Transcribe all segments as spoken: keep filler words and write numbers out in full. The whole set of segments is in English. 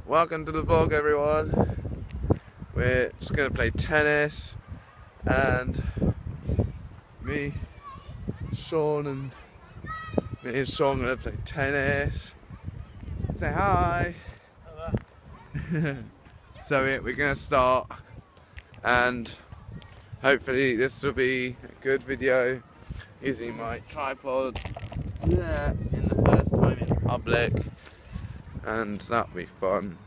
Welcome to the vlog, everyone. We're just gonna play tennis, and me, Sean, and me and Sean are gonna play tennis. Say hi. Hello. So yeah, we're gonna start, and hopefully this will be a good video using my tripod. Yeah, in the first time in public, and that'll be fun.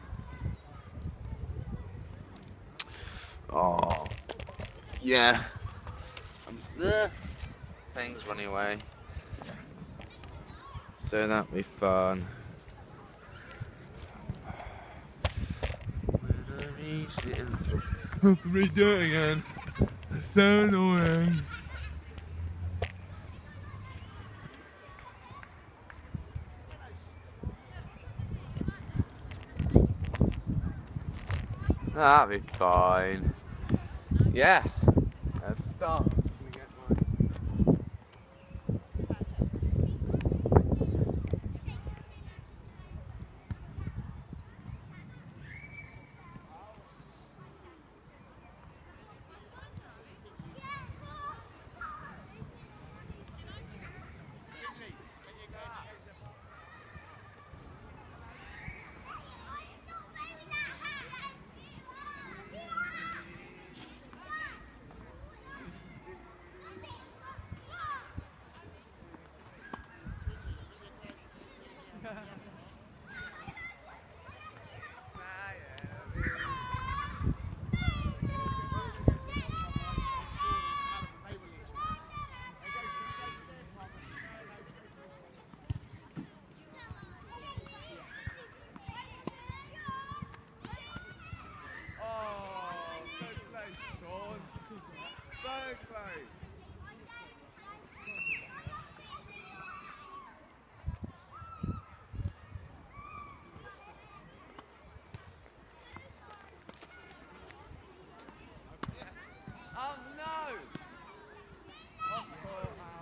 Oh, yeah. Um, uh, things running away. So that'll be fun. When I reach the end, I have to redo it again. It's so annoying. That'll be fine. Yeah, let's start. Oh no! Oh, out.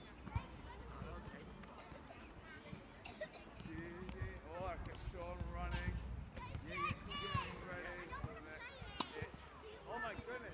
Oh, I can Sean running. Yeah, yeah, getting ready for the next hit. Oh my goodness!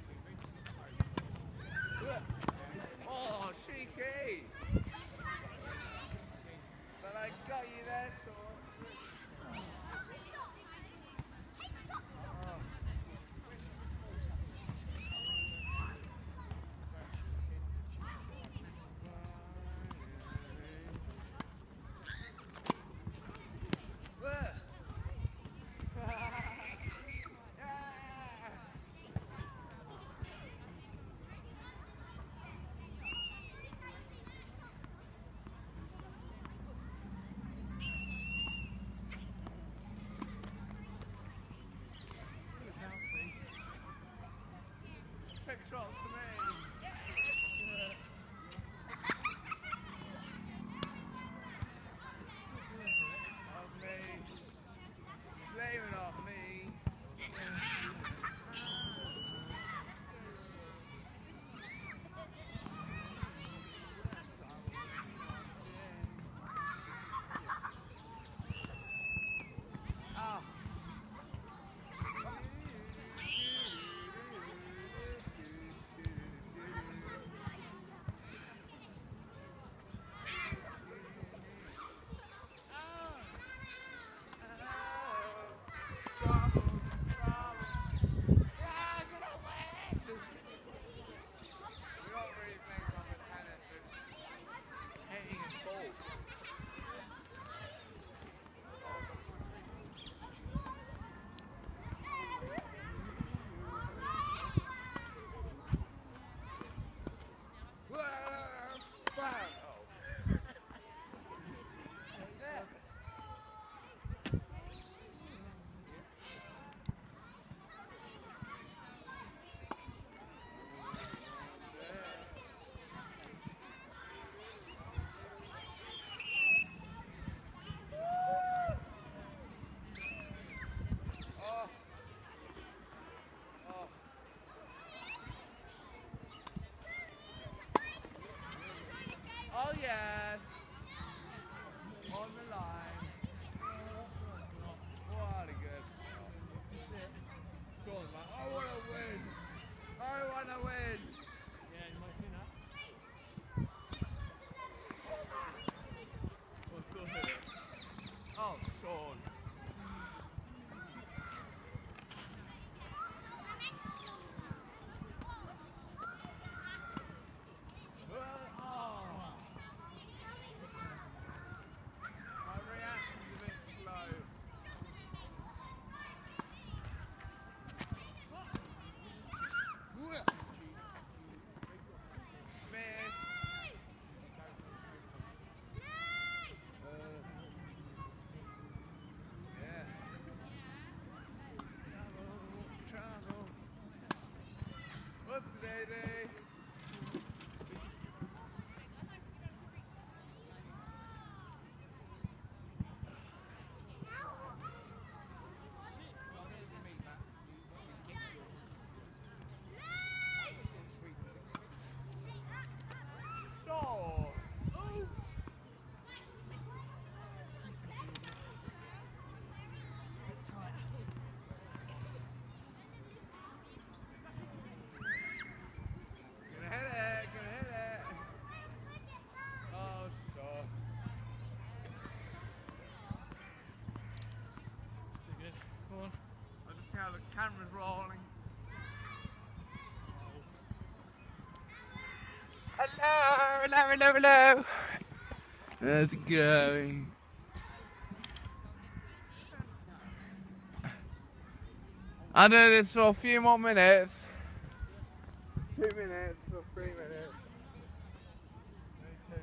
Oh, cheeky! I got you there, Sean. Quick shot to me. Of me. Blame it on me. Oh yes, on the line. What a good shot. Go on, man. I want to win. I want to win. Yeah, you might see that. Oh, go ahead. Oh, Sean. How the camera's rolling. Hello, hello, hello, hello. How's it going? I do this for a few more minutes. Two minutes or three minutes. Maybe two.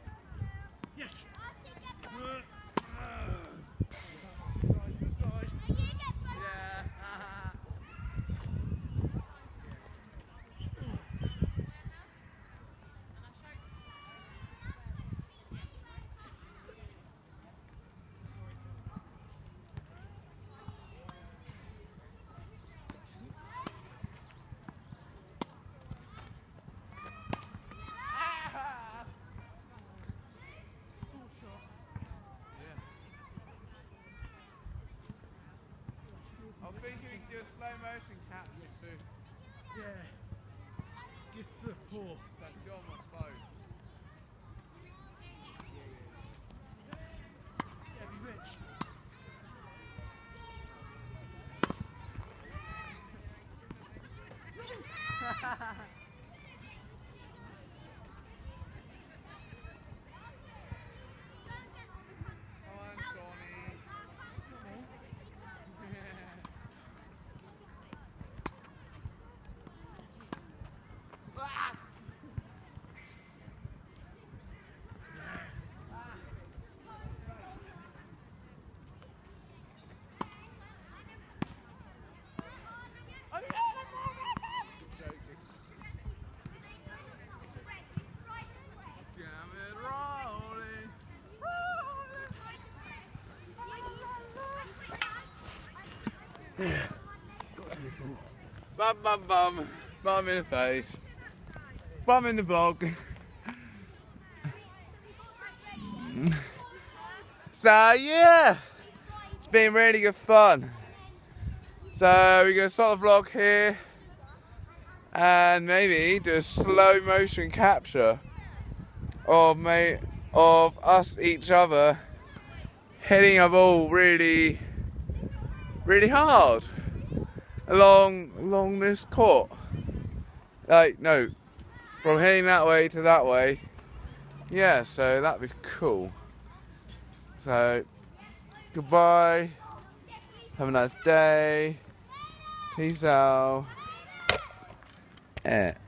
Yes! Two sides, two sides. motion capture too. Yeah. Gift to the poor. That's on my phone. Yeah, be rich. Come on, Shawnee. Joking. Gamut rolling. Bum bum bum. Bum in the face. Bum in the vlog. So yeah, it's been really good fun. So we're gonna start the vlog here and maybe do a slow motion capture of mate of us each other hitting a ball really really hard along along this court. Like no, from hitting that way to that way. Yeah, so that'd be cool. So goodbye. Have a nice day. Peace out. Eh.